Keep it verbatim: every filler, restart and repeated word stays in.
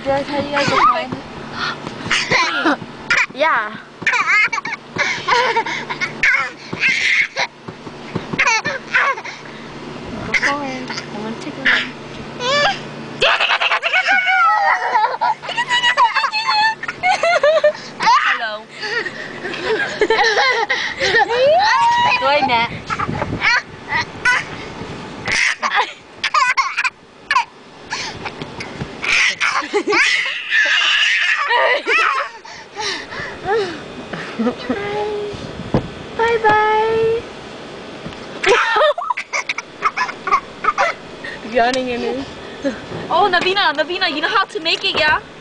Did I tell you guys the time? Yeah. Go forward. I want to take a look. Hello. Tôi mẹ. Bye bye. Yawning in it. Oh, Navina, Navina, you know how to make it, yeah?